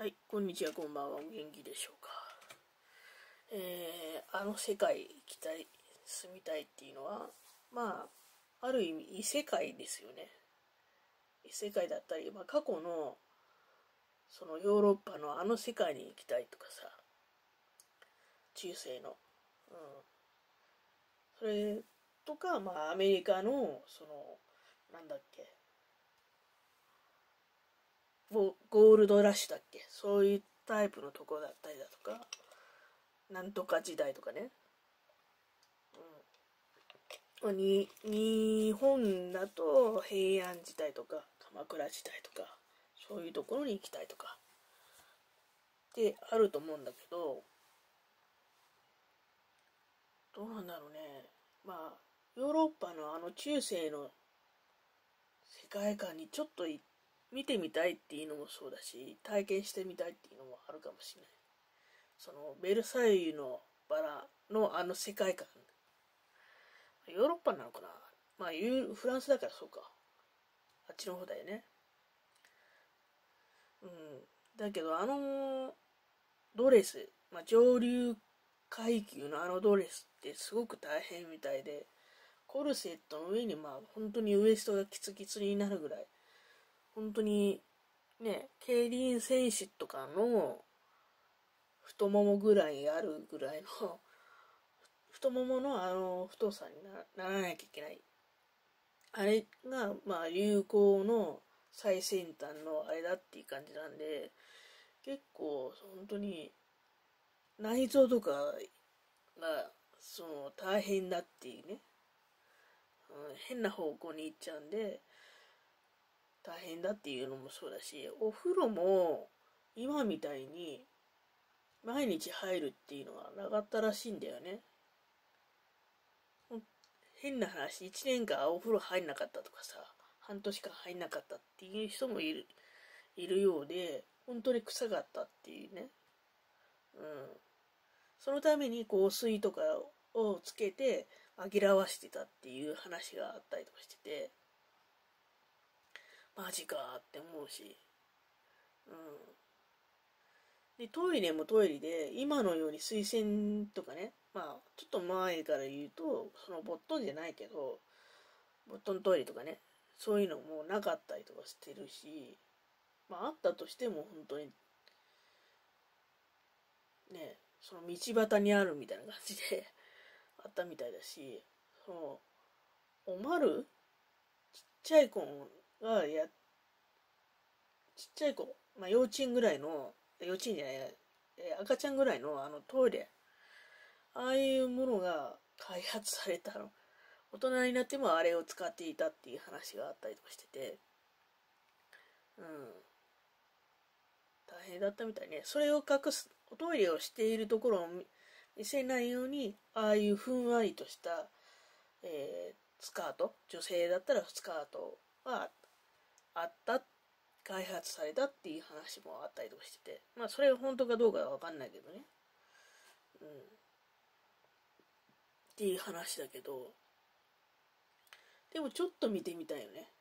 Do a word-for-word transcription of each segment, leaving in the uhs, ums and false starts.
はい、こんにちは、こんばんは。お元気でしょうか。えー、あの世界行きたい、住みたいっていうのは、まあ、ある意味異世界ですよね。異世界だったり、まあ、過去の、そのヨーロッパのあの世界に行きたいとかさ、中世の。うん。それとか、まあ、アメリカの、その、なんだっけ、ゴゴールドラッシュだっけ、そういうタイプのところだったりだとか、なんとか時代とかね。に日本だと平安時代とか鎌倉時代とかそういうところに行きたいとかってあると思うんだけど、どうなんだろうね。まあヨーロッパのあの中世の世界観にちょっと見てみたいっていうのもそうだし、体験してみたいっていうのもあるかもしれない。そのベルサイユのバラのあの世界観、ヨーロッパなのかな。まあフランスだからそうか、あっちの方だよね。うん。だけどあのドレス、まあ、上流階級のあのドレスってすごく大変みたいで、コルセットの上にまあ本当にウエストがキツキツになるぐらい、本当にね、競輪選手とかの太ももぐらいあるぐらいの太もものあの太さにならなきゃいけない。あれがまあ流行の最先端のあれだっていう感じなんで、結構本当に内臓とかがその大変だっていうね、うん、変な方向に行っちゃうんで大変だっていうのもそうだし、お風呂も今みたいに毎日入るっていうのはなかったらしいんだよね。変な話、いちねんかんお風呂入んなかったとかさ、半年間入んなかったっていう人もいるいるようで、本当に臭かったっていうね。うん。そのために香水とかをつけて紛らわしてたっていう話があったりとかしてて、マジかって思うし、うん。で、トイレもトイレで、今のように水洗とかね、まあ、ちょっと前から言うと、そのボットンじゃないけど、ボットントイレとかね、そういうのもなかったりとかしてるし、まあ、あったとしても本当に、ね、その道端にあるみたいな感じであったみたいだし、その、おまるちっちゃい子がや、ちっちゃい子、まあ幼稚園ぐらいの、幼稚園じゃない、えー赤ちゃんぐらいのあのトイレ、ああいうものが開発されたの。大人になってもあれを使っていたっていう話があったりとかしてて、うん、大変だったみたいね。それを隠す、おトイレをしているところを見せないように、ああいうふんわりとした、えー、スカート、女性だったらスカートはあった開発されたっていう話もあったりとかしてて、まあそれは本当かどうかは分かんないけどね、うん、っていう話だけど、でもちょっと見てみたいよね。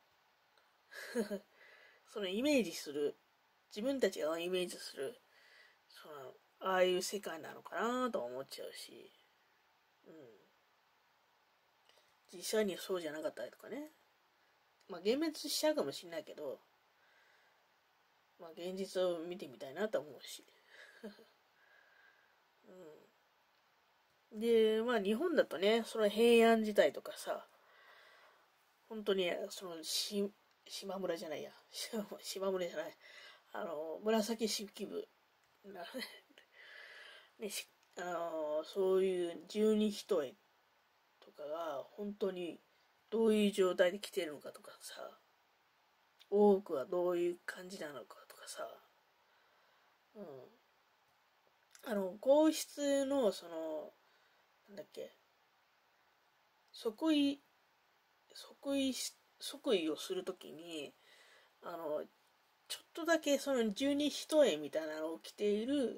そのイメージする、自分たちがイメージする、そのああいう世界なのかなと思っちゃうし、うん、実際にはそうじゃなかったりとかね、まあ幻滅しちゃうかもしれないけど、まあ現実を見てみたいなと思うし、うん、で、まあ日本だとね、その平安時代とかさ、本当にそのし島村じゃないや、島村じゃない、あの紫式部な、ね、しあのそういう十二単とかが本当にどういう状態で来てるのかとかさ、多くはどういう感じなのかとかさ、うん、あの皇室のそのなんだっけ、即位即位即位をするときに、あのちょっとだけその十二単みたいなのを着ている、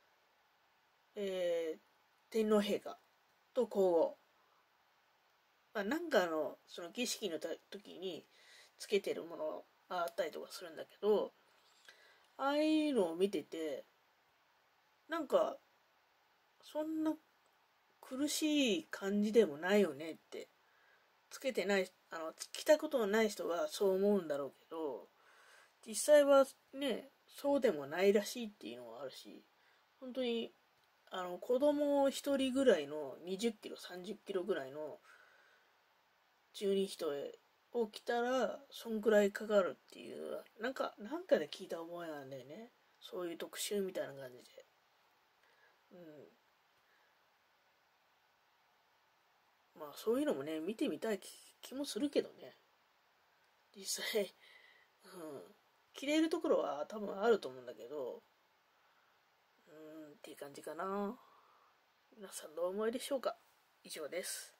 えー、天皇陛下と皇后、まあ、なんかのその儀式の時につけてるものがあったりとかするんだけど、 ああいうのを見てて、なんか、そんな苦しい感じでもないよねって、つけてない、あの、着たことのない人はそう思うんだろうけど、実際はね、そうでもないらしいっていうのがあるし、本当に、あの、子供一人ぐらいのにじゅっキロ、さんじゅっキロぐらいの十二人を着たら、そんくらいかかるっていう、なんか、なんかで聞いた覚えなんだよね。そういう特集みたいな感じで。うん。まあ、そういうのもね、見てみたい気もするけどね。実際、うん。着れるところは多分あると思うんだけど、うーん、っていう感じかな。皆さんどうお思いでしょうか。以上です。